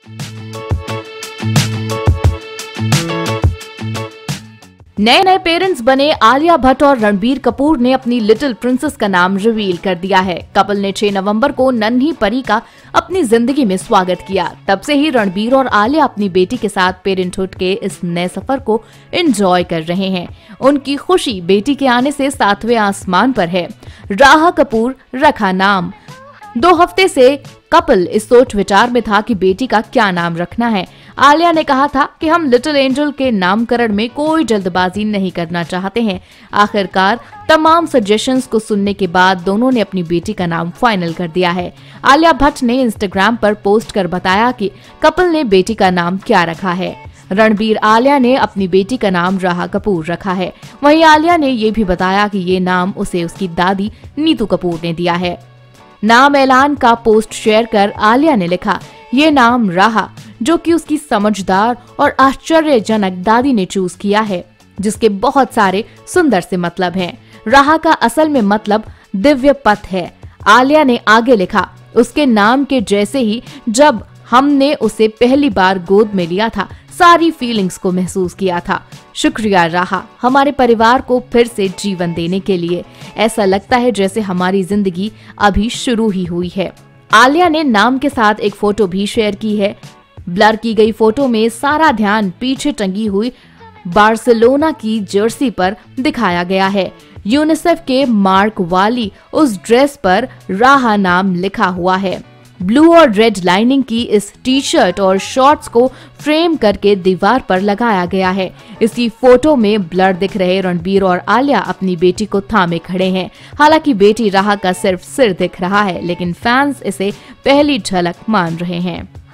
नए नए पेरेंट्स बने आलिया भट्ट और रणबीर कपूर ने अपनी लिटिल प्रिंसेस का नाम रिवील कर दिया है। कपल ने 6 नवंबर को नन्ही परी का अपनी जिंदगी में स्वागत किया। तब से ही रणबीर और आलिया अपनी बेटी के साथ पेरेंटहुड के इस नए सफर को एंजॉय कर रहे हैं। उनकी खुशी बेटी के आने से 7वें आसमान पर है। राहा कपूर रखा नाम। 2 हफ्ते से कपल इस सोच विचार में था कि बेटी का क्या नाम रखना है। आलिया ने कहा था कि हम लिटिल एंजल के नामकरण में कोई जल्दबाजी नहीं करना चाहते हैं। आखिरकार तमाम सजेशंस को सुनने के बाद दोनों ने अपनी बेटी का नाम फाइनल कर दिया है। आलिया भट्ट ने इंस्टाग्राम पर पोस्ट कर बताया कि कपल ने बेटी का नाम क्या रखा है। रणबीर आलिया ने अपनी बेटी का नाम राहा कपूर रखा है। वहीं आलिया ने ये भी बताया कि ये नाम उसे उसकी दादी नीतू कपूर ने दिया है। नाम ऐलान का पोस्ट शेयर कर आलिया ने लिखा, ये नाम राहा, जो कि उसकी समझदार और आश्चर्यजनक दादी ने चूज किया है, जिसके बहुत सारे सुंदर से मतलब हैं। राहा का असल में मतलब दिव्य पथ है। आलिया ने आगे लिखा, उसके नाम के जैसे ही जब हमने उसे पहली बार गोद में लिया था, सारी फीलिंग्स को महसूस किया था। शुक्रिया राहा, हमारे परिवार को फिर से जीवन देने के लिए। ऐसा लगता है जैसे हमारी जिंदगी अभी शुरू ही हुई है। आलिया ने नाम के साथ एक फोटो भी शेयर की है। ब्लर की गई फोटो में सारा ध्यान पीछे टंगी हुई बार्सिलोना की जर्सी पर दिखाया गया है। यूनिसेफ के मार्क वाली उस ड्रेस पर राहा नाम लिखा हुआ है। ब्लू और रेड लाइनिंग की इस टी शर्ट और शॉर्ट्स को फ्रेम करके दीवार पर लगाया गया है। इसी फोटो में ब्लर दिख रहे रणबीर और आलिया अपनी बेटी को थामे खड़े हैं। हालांकि बेटी राहा का सिर्फ सिर दिख रहा है, लेकिन फैंस इसे पहली झलक मान रहे हैं।